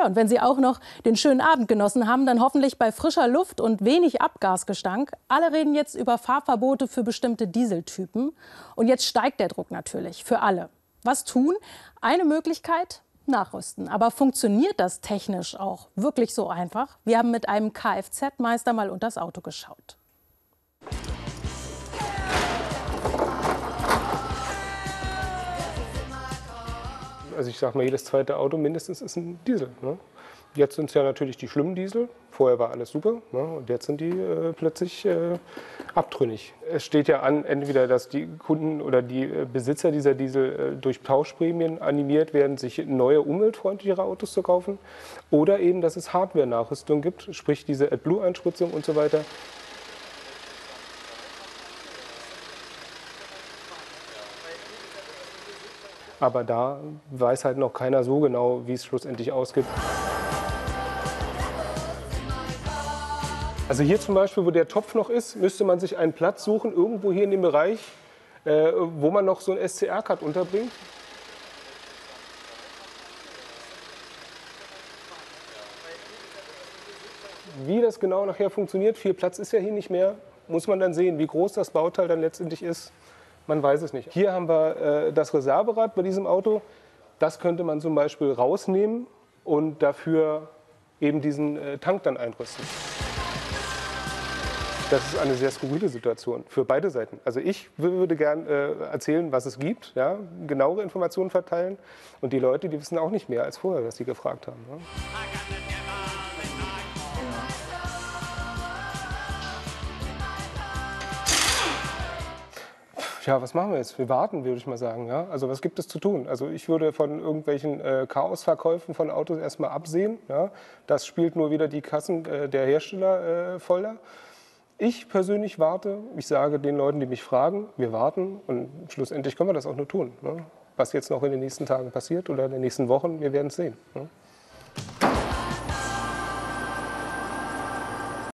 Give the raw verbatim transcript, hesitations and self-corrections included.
Ja, und wenn Sie auch noch den schönen Abend genossen haben, dann hoffentlich bei frischer Luft und wenig Abgasgestank. Alle reden jetzt über Fahrverbote für bestimmte Dieseltypen. Und jetzt steigt der Druck natürlich für alle. Was tun? Eine Möglichkeit: nachrüsten. Aber funktioniert das technisch auch wirklich so einfach? Wir haben mit einem Kfz-Meister mal unter das Auto geschaut. Also ich sag mal, jedes zweite Auto mindestens ist ein Diesel. Ne? Jetzt sind es ja natürlich die schlimmen Diesel. Vorher war alles super, ne? Und jetzt sind die äh, plötzlich äh, abtrünnig. Es steht ja an, entweder, dass die Kunden oder die äh, Besitzer dieser Diesel äh, durch Tauschprämien animiert werden, sich neue, umweltfreundlichere Autos zu kaufen. Oder eben, dass es Hardware-Nachrüstung gibt, sprich diese AdBlue-Einspritzung und so weiter. Aber da weiß halt noch keiner so genau, wie es schlussendlich ausgeht. Also hier zum Beispiel, wo der Topf noch ist, müsste man sich einen Platz suchen, irgendwo hier in dem Bereich, äh, wo man noch so ein S C R-Card unterbringt. Wie das genau nachher funktioniert, viel Platz ist ja hier nicht mehr, muss man dann sehen, wie groß das Bauteil dann letztendlich ist. Man weiß es nicht. Hier haben wir äh, das Reserverad bei diesem Auto. Das könnte man zum Beispiel rausnehmen und dafür eben diesen äh, Tank dann einrüsten. Das ist eine sehr skurrile Situation für beide Seiten. Also ich würde gern äh, erzählen, was es gibt, ja, genauere Informationen verteilen. Und die Leute, die wissen auch nicht mehr als vorher, was sie gefragt haben. Ne? Ja, was machen wir jetzt? Wir warten, würde ich mal sagen. Ja? Also was gibt es zu tun? Also ich würde von irgendwelchen äh, Chaosverkäufen von Autos erstmal absehen. Ja? Das spielt nur wieder die Kassen äh, der Hersteller äh, voller. Ich persönlich warte. Ich sage den Leuten, die mich fragen, wir warten. Und schlussendlich können wir das auch nur tun. Ne? Was jetzt noch in den nächsten Tagen passiert oder in den nächsten Wochen, wir werden es sehen. Ne?